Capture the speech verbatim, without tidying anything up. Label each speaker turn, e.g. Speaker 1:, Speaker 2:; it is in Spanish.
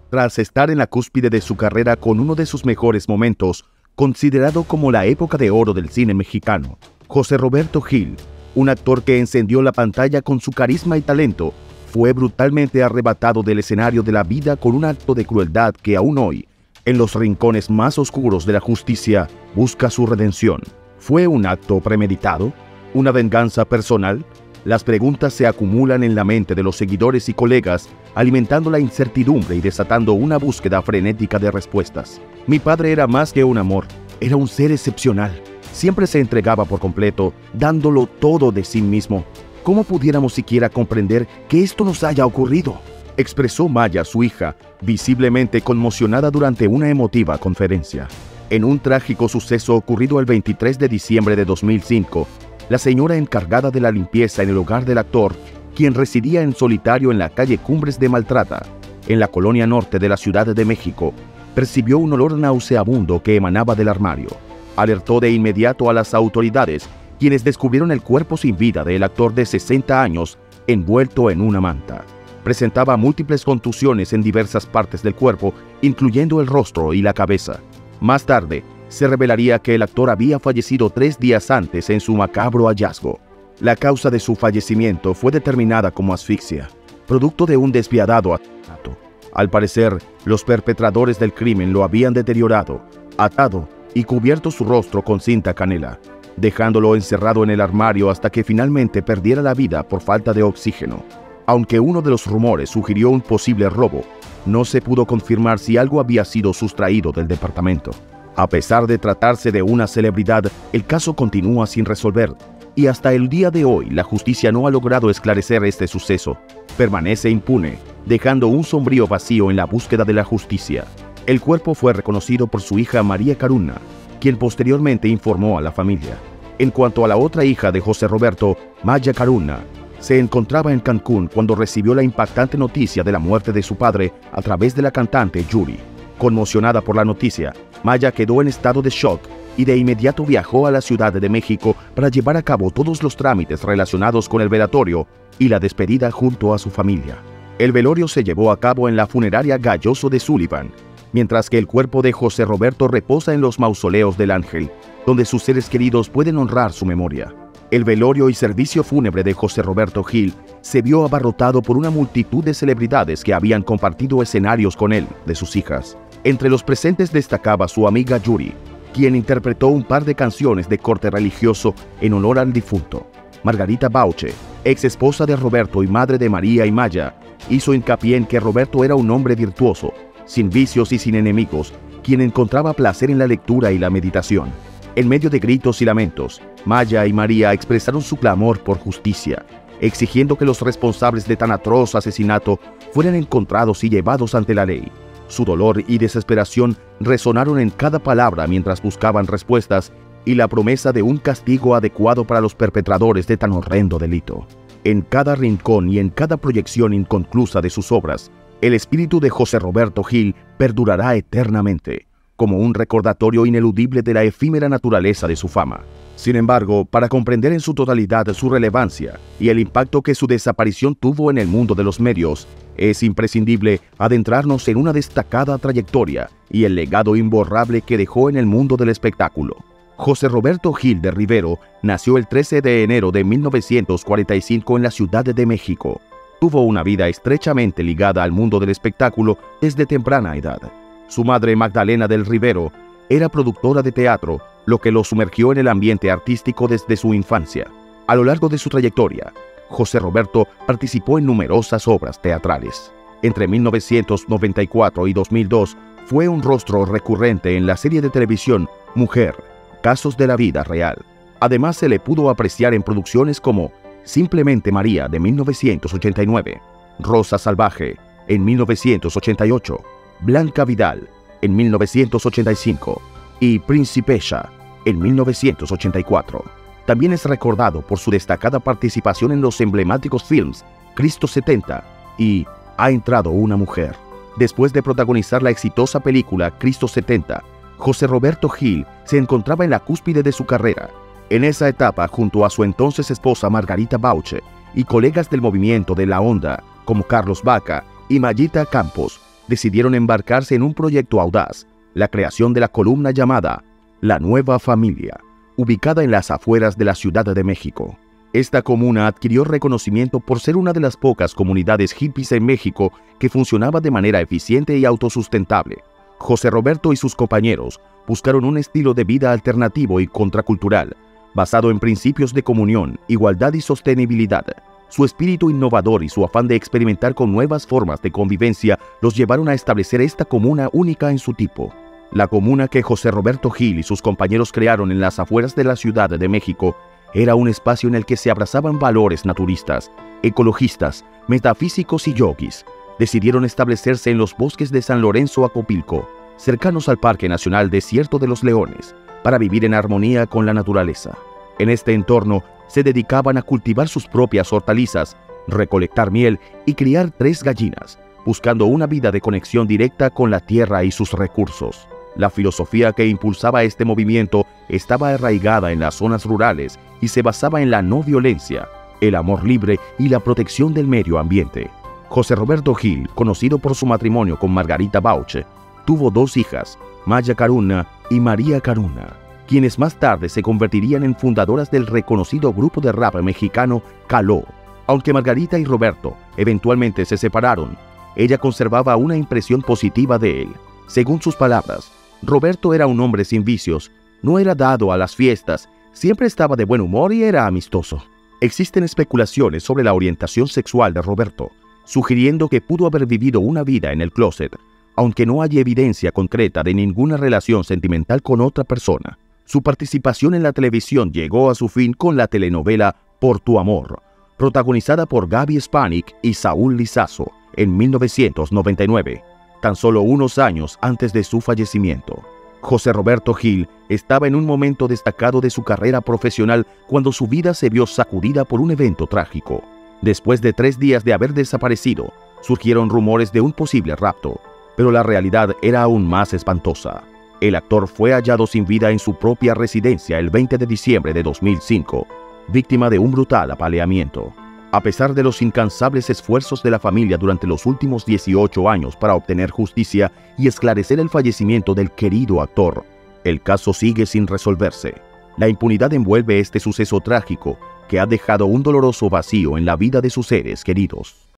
Speaker 1: Tras estar en la cúspide de su carrera con uno de sus mejores momentos, considerado como la época de oro del cine mexicano, José Roberto Gil, un actor que encendió la pantalla con su carisma y talento, fue brutalmente arrebatado del escenario de la vida con un acto de crueldad que aún hoy, en los rincones más oscuros de la justicia, busca su redención. ¿Fue un acto premeditado? ¿Una venganza personal? Las preguntas se acumulan en la mente de los seguidores y colegas, alimentando la incertidumbre y desatando una búsqueda frenética de respuestas. Mi padre era más que un amor, era un ser excepcional. Siempre se entregaba por completo, dándolo todo de sí mismo. ¿Cómo pudiéramos siquiera comprender que esto nos haya ocurrido?, expresó Maya, su hija, visiblemente conmocionada durante una emotiva conferencia. En un trágico suceso ocurrido el veintitrés de diciembre de dos mil cinco, la señora encargada de la limpieza en el hogar del actor, quien residía en solitario en la calle Cumbres de Maltrata, en la colonia norte de la Ciudad de México, percibió un olor nauseabundo que emanaba del armario. Alertó de inmediato a las autoridades, quienes descubrieron el cuerpo sin vida del actor de sesenta años, envuelto en una manta. Presentaba múltiples contusiones en diversas partes del cuerpo, incluyendo el rostro y la cabeza. Más tarde, se revelaría que el actor había fallecido tres días antes en su macabro hallazgo. La causa de su fallecimiento fue determinada como asfixia, producto de un despiadado asesinato. Al parecer, los perpetradores del crimen lo habían deteriorado, atado y cubierto su rostro con cinta canela, dejándolo encerrado en el armario hasta que finalmente perdiera la vida por falta de oxígeno. Aunque uno de los rumores sugirió un posible robo, no se pudo confirmar si algo había sido sustraído del departamento. A pesar de tratarse de una celebridad, el caso continúa sin resolver, y hasta el día de hoy la justicia no ha logrado esclarecer este suceso. Permanece impune, dejando un sombrío vacío en la búsqueda de la justicia. El cuerpo fue reconocido por su hija María Caruna, quien posteriormente informó a la familia. En cuanto a la otra hija de José Roberto, Maya Caruna, se encontraba en Cancún cuando recibió la impactante noticia de la muerte de su padre a través de la cantante Yuri. Conmocionada por la noticia, Maya quedó en estado de shock y de inmediato viajó a la Ciudad de México para llevar a cabo todos los trámites relacionados con el velatorio y la despedida junto a su familia. El velorio se llevó a cabo en la funeraria Galloso de Sullivan, mientras que el cuerpo de José Roberto reposa en los mausoleos del Ángel, donde sus seres queridos pueden honrar su memoria. El velorio y servicio fúnebre de José Roberto Gil se vio abarrotado por una multitud de celebridades que habían compartido escenarios con él, de sus hijas. Entre los presentes destacaba su amiga Yuri, quien interpretó un par de canciones de corte religioso en honor al difunto. Margarita Bauche, ex esposa de Roberto y madre de María y Maya, hizo hincapié en que Roberto era un hombre virtuoso, sin vicios y sin enemigos, quien encontraba placer en la lectura y la meditación. En medio de gritos y lamentos, Maya y María expresaron su clamor por justicia, exigiendo que los responsables de tan atroz asesinato fueran encontrados y llevados ante la ley. Su dolor y desesperación resonaron en cada palabra mientras buscaban respuestas y la promesa de un castigo adecuado para los perpetradores de tan horrendo delito. En cada rincón y en cada proyección inconclusa de sus obras, el espíritu de José Roberto Gil perdurará eternamente, como un recordatorio ineludible de la efímera naturaleza de su fama. Sin embargo, para comprender en su totalidad su relevancia y el impacto que su desaparición tuvo en el mundo de los medios, es imprescindible adentrarnos en una destacada trayectoria y el legado imborrable que dejó en el mundo del espectáculo. José Roberto Gil de Rivero nació el trece de enero de mil novecientos cuarenta y cinco en la Ciudad de México. Tuvo una vida estrechamente ligada al mundo del espectáculo desde temprana edad. Su madre, Magdalena del Rivero, era productora de teatro, lo que lo sumergió en el ambiente artístico desde su infancia. A lo largo de su trayectoria, José Roberto participó en numerosas obras teatrales. Entre mil novecientos noventa y cuatro y dos mil dos fue un rostro recurrente en la serie de televisión Mujer, Casos de la Vida Real. Además, se le pudo apreciar en producciones como Simplemente María de mil novecientos ochenta y nueve, Rosa Salvaje en mil novecientos ochenta y ocho, Blanca Vidal en mil novecientos ochenta y cinco y Principessa en mil novecientos ochenta y cuatro. También es recordado por su destacada participación en los emblemáticos films Cristo setenta y Ha entrado una mujer. Después de protagonizar la exitosa película Cristo setenta, José Roberto Gil se encontraba en la cúspide de su carrera. En esa etapa, junto a su entonces esposa Margarita Bauche y colegas del movimiento de la onda como Carlos Baca y Mayita Campos, decidieron embarcarse en un proyecto audaz, la creación de la columna llamada La Nueva Familia, ubicada en las afueras de la Ciudad de México. Esta comuna adquirió reconocimiento por ser una de las pocas comunidades hippies en México que funcionaba de manera eficiente y autosustentable. José Roberto y sus compañeros buscaron un estilo de vida alternativo y contracultural, basado en principios de comunión, igualdad y sostenibilidad. Su espíritu innovador y su afán de experimentar con nuevas formas de convivencia los llevaron a establecer esta comuna única en su tipo. La comuna que José Roberto Gil y sus compañeros crearon en las afueras de la Ciudad de México era un espacio en el que se abrazaban valores naturistas, ecologistas, metafísicos y yogis. Decidieron establecerse en los bosques de San Lorenzo Acopilco, cercanos al Parque Nacional Desierto de los Leones, para vivir en armonía con la naturaleza. En este entorno se dedicaban a cultivar sus propias hortalizas, recolectar miel y criar tres gallinas, buscando una vida de conexión directa con la tierra y sus recursos. La filosofía que impulsaba este movimiento estaba arraigada en las zonas rurales y se basaba en la no violencia, el amor libre y la protección del medio ambiente. José Roberto Gil, conocido por su matrimonio con Margarita Bauche, tuvo dos hijas, Maya Caruna y María Caruna, quienes más tarde se convertirían en fundadoras del reconocido grupo de rap mexicano Caló. Aunque Margarita y Roberto eventualmente se separaron, ella conservaba una impresión positiva de él. Según sus palabras, Roberto era un hombre sin vicios, no era dado a las fiestas, siempre estaba de buen humor y era amistoso. Existen especulaciones sobre la orientación sexual de Roberto, sugiriendo que pudo haber vivido una vida en el closet, aunque no hay evidencia concreta de ninguna relación sentimental con otra persona. Su participación en la televisión llegó a su fin con la telenovela Por tu amor, protagonizada por Gaby Spanik y Saúl Lizazo en mil novecientos noventa y nueve, tan solo unos años antes de su fallecimiento. José Roberto Gil estaba en un momento destacado de su carrera profesional cuando su vida se vio sacudida por un evento trágico. Después de tres días de haber desaparecido, surgieron rumores de un posible rapto, pero la realidad era aún más espantosa. El actor fue hallado sin vida en su propia residencia el veinte de diciembre de dos mil cinco, víctima de un brutal apaleamiento. A pesar de los incansables esfuerzos de la familia durante los últimos dieciocho años para obtener justicia y esclarecer el fallecimiento del querido actor, el caso sigue sin resolverse. La impunidad envuelve este suceso trágico que ha dejado un doloroso vacío en la vida de sus seres queridos.